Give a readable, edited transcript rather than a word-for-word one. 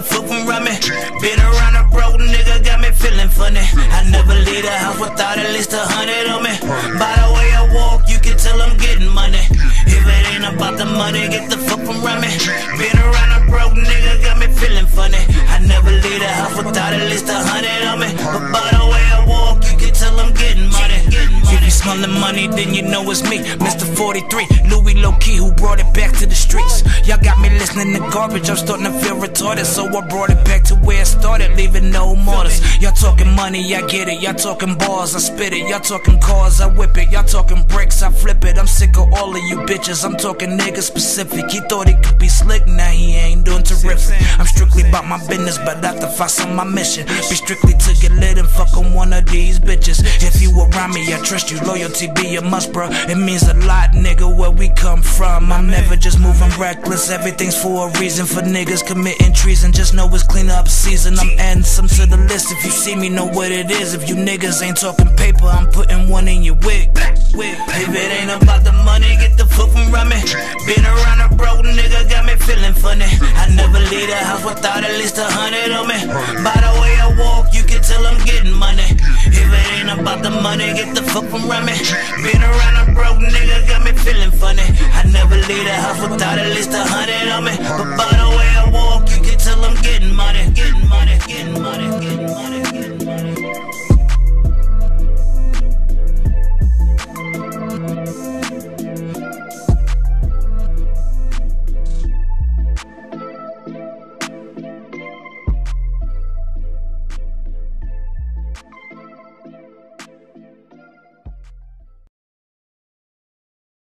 foot from me. Been around a broke nigga, got me feeling funny. I never leave the house without at least 100 on me. By the way I walk, you can tell I'm getting money. If it ain't about the money, get the fuck from me. Been around a broke nigga, got me feeling funny. I never leave the house without at least 100 on me. But by the way I walk, you can tell I'm getting money. If you smelling money, then you know it's me, Mr. 43, Louis low-key, who brought it back to the streets. Y'all got me listening to garbage, I'm starting to feel retarded, so I brought it back to where it started, leaving no mortars. Y'all talking money, I get it. Y'all talking bars, I spit it. Y'all talking cars, I whip it. Y'all talking bricks, I flip it. I'm sick of all of you bitches, I'm talking nigga specific. He thought he could be slick, now he ain't doing terrific. I'm strictly about my business, but after fast on my mission, be strictly to get lit and fuck on one of these bitches. If you around me, I trust you, loyalty be a must, bro. It means a lot, nigga, where we come from. I'm never just moving reckless, everything's for a reason. For niggas committing treason, just know it's clean up season. I'm adding some to the list, if you see me, know what it is. If you niggas ain't talking paper, I'm putting one in your wig. If it ain't about the money, get the fuck from me. Been around a broke nigga, got me feeling funny. I never leave the house without at least 100 on me. By the way I walk, you can tell I'm getting money. If it ain't about the money, get the fuck from me. Been around a broke nigga, got me feeling funny. I never leave the house without at least 100 on me. But by the way I walk, you can tell I'm getting money.